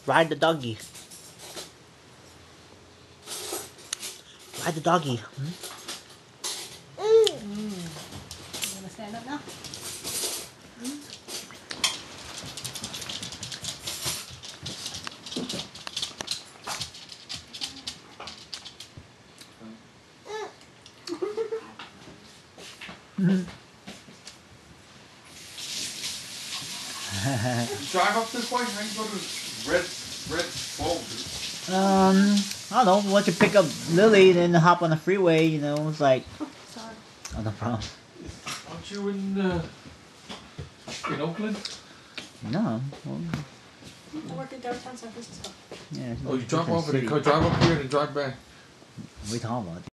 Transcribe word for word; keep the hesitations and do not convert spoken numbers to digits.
Ride the doggy. Ride the doggy. Hmm? Mm. You wanna stand up now? Mm. You drive up this way? How you go to Red Red Bowl? Um, I don't know. Once you pick up Lily, then hop on the freeway. You know, it's like. Oh, sorry. Oh, no problem. Aren't you in uh, in Oakland? No. Well, I work in downtown San Francisco. yeah. Oh, you drive different over there. city. Drive up here and drive back. What are we talking about?